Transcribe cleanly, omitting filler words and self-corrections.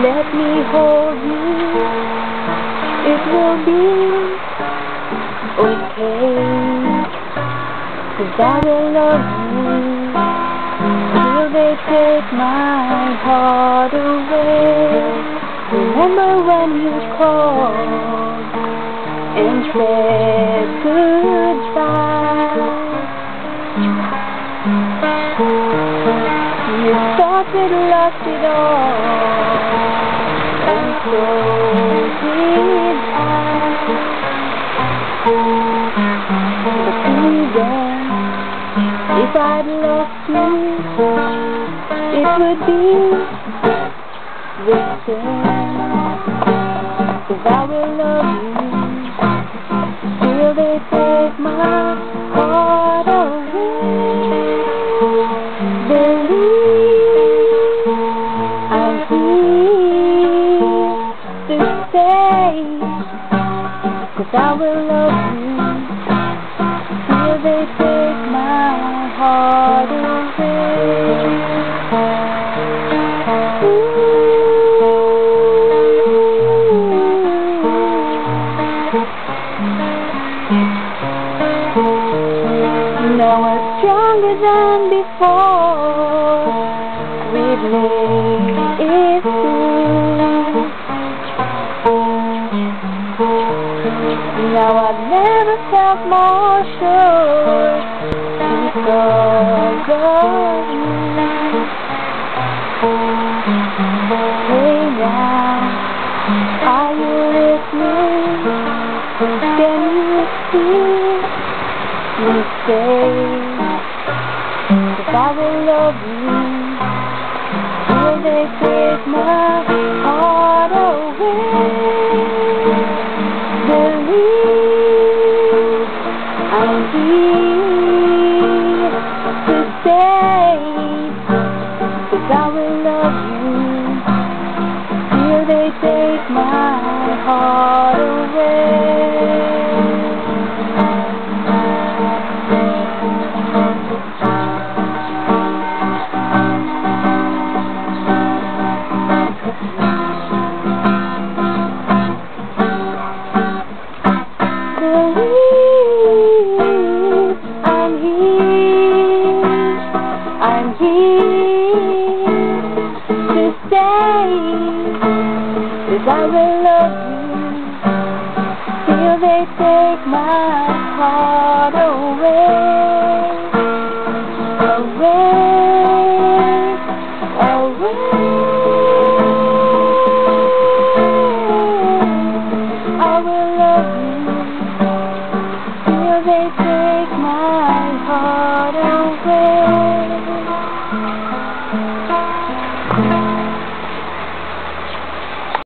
let me hold you. It will be okay, 'cause I will love you till they take my heart away. Remember when you called and said goodbye? You thought we'd lost it all, and so did I. But even if I'd lost you, it would be the same, 'cause I will love you till they take my heart away. Believe I'm here to stay, 'cause I will love you till they take my heart away. Now we're stronger than before, we've made it through. Now I've never felt more sure because of you. Hey now, are you listening? Can you see me say, 'cause I will love you till they take my heart away. Believe I'm here to stay, 'cause I will love you till they take my heart away. I'm here to stay, 'cause I will